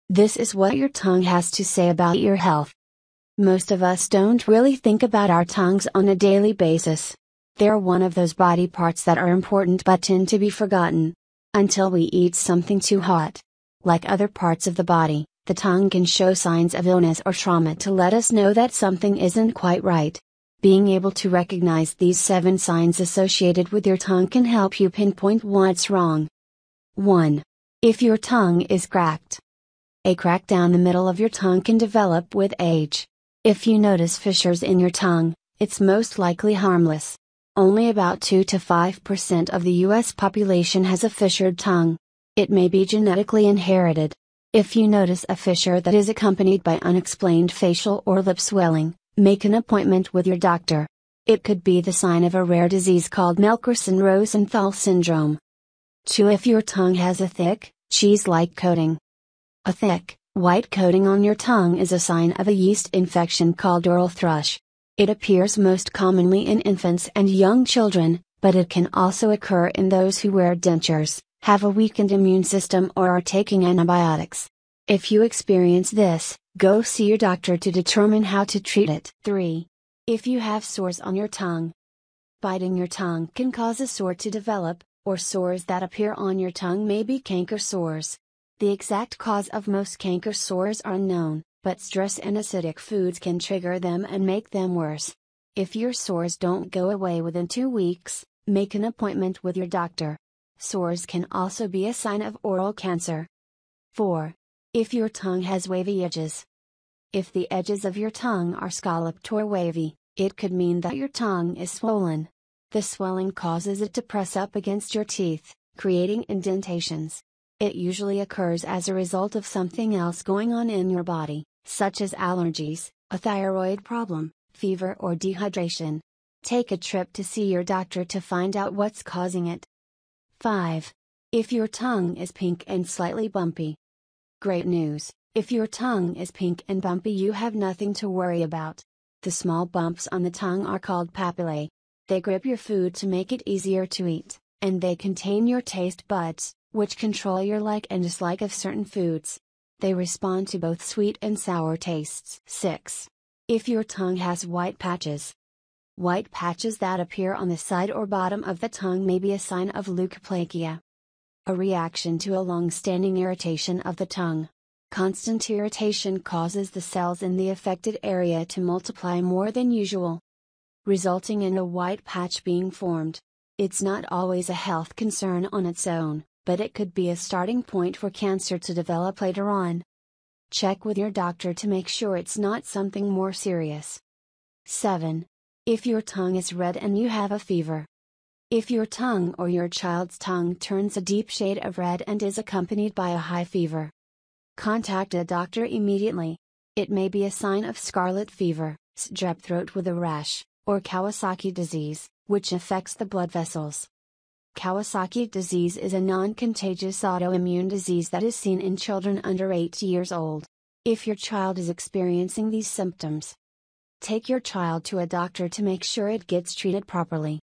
This is what your tongue has to say about your health. Most of us don't really think about our tongues on a daily basis. They're one of those body parts that are important but tend to be forgotten. Until we eat something too hot. Like other parts of the body, the tongue can show signs of illness or trauma to let us know that something isn't quite right. Being able to recognize these 7 signs associated with your tongue can help you pinpoint what's wrong. 1. If your tongue is cracked. A crack down the middle of your tongue can develop with age. If you notice fissures in your tongue, it's most likely harmless. Only about 2 to 5% of the US population has a fissured tongue. It may be genetically inherited. If you notice a fissure that is accompanied by unexplained facial or lip swelling, make an appointment with your doctor. It could be the sign of a rare disease called Melkersson-Rosenthal Syndrome. 2. If your tongue has a thick, cheese-like coating. A thick, white coating on your tongue is a sign of a yeast infection called oral thrush. It appears most commonly in infants and young children, but it can also occur in those who wear dentures, have a weakened immune system or are taking antibiotics. If you experience this, go see your doctor to determine how to treat it. 3. If you have sores on your tongue. Biting your tongue can cause a sore to develop, or sores that appear on your tongue may be canker sores. The exact cause of most canker sores are unknown, but stress and acidic foods can trigger them and make them worse. If your sores don't go away within 2 weeks, make an appointment with your doctor. Sores can also be a sign of oral cancer. 4. If your tongue has wavy edges. If the edges of your tongue are scalloped or wavy, it could mean that your tongue is swollen. The swelling causes it to press up against your teeth, creating indentations. It usually occurs as a result of something else going on in your body, such as allergies, a thyroid problem, fever or dehydration. Take a trip to see your doctor to find out what's causing it. 5. If your tongue is pink and slightly bumpy. Great news, if your tongue is pink and bumpy you have nothing to worry about. The small bumps on the tongue are called papillae. They grip your food to make it easier to eat, and they contain your taste buds, which control your like and dislike of certain foods. They respond to both sweet and sour tastes. 6. If your tongue has white patches. White patches that appear on the side or bottom of the tongue may be a sign of leukoplakia. A reaction to a long-standing irritation of the tongue. Constant irritation causes the cells in the affected area to multiply more than usual, resulting in a white patch being formed. It's not always a health concern on its own, but it could be a starting point for cancer to develop later on. Check with your doctor to make sure it's not something more serious. 7. If your tongue is red and you have a fever. If your tongue or your child's tongue turns a deep shade of red and is accompanied by a high fever, contact a doctor immediately. It may be a sign of scarlet fever, strep throat with a rash, or Kawasaki disease, which affects the blood vessels. Kawasaki disease is a non-contagious autoimmune disease that is seen in children under 8 years old. If your child is experiencing these symptoms, take your child to a doctor to make sure it gets treated properly.